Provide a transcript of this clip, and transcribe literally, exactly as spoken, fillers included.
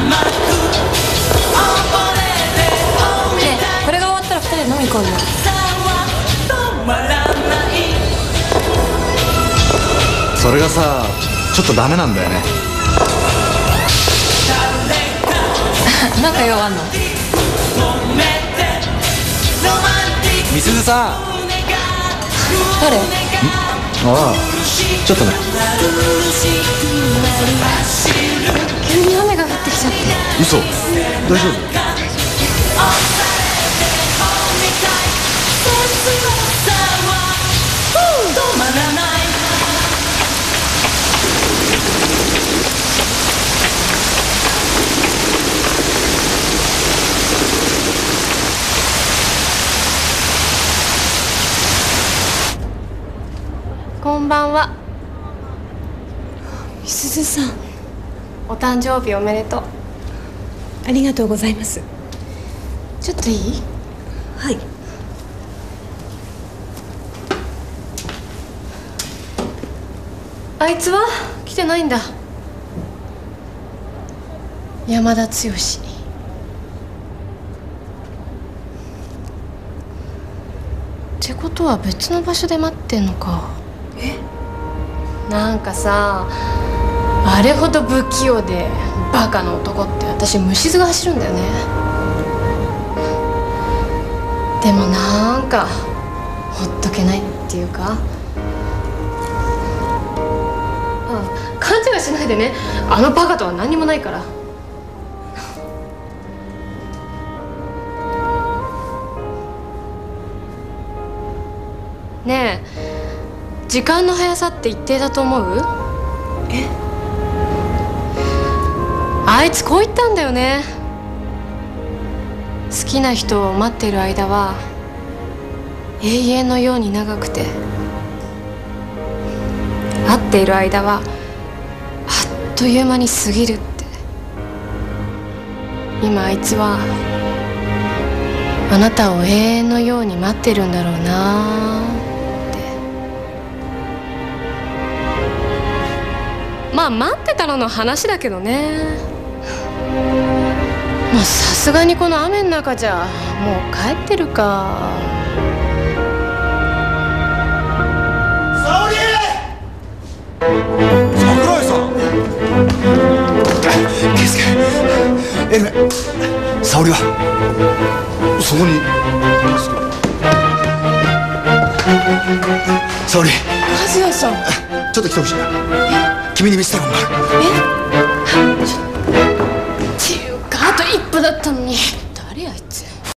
これが終わったらふたりで飲み行こうよ。 それがさ、ちょっとダメなんだよね。 なんか用あんの？ みすずさん。 誰？ ああ、ちょっとね。 急に雨が降ってきちゃって。 嘘？大丈夫？ こんばんは。 みすずさん、 お誕生日おめでとう。 ありがとうございます。ちょっといい？ はい。 あいつは来てないんだ。山田剛。ってことは別の場所で待ってんのか。 え？ なんかさ、あれほど不器用でバカな男って私虫唾が走るんだよね。でもなんかほっとけないっていうか。あ、勘違いしないでね。あのバカとは何にもないから。ねえ、時間の速さって一定だと思う？ え？ あいつこう言ったんだよね。好きな人を待ってる間は永遠のように長くて、会っている間はあっという間に過ぎるって。今あいつはあなたを永遠のように待ってるんだろうなって。まあ待ってたのの話だけどね。まあさすがにこの雨の中じゃもう帰ってるか。 沙織！桜井さん。圭介、エルメ、沙織はそこに。沙織。 和也さん。 ちょっと来てほしい。君に見せたいものがある。 え？ちょっていうかあと一歩だったのに。誰あいつ。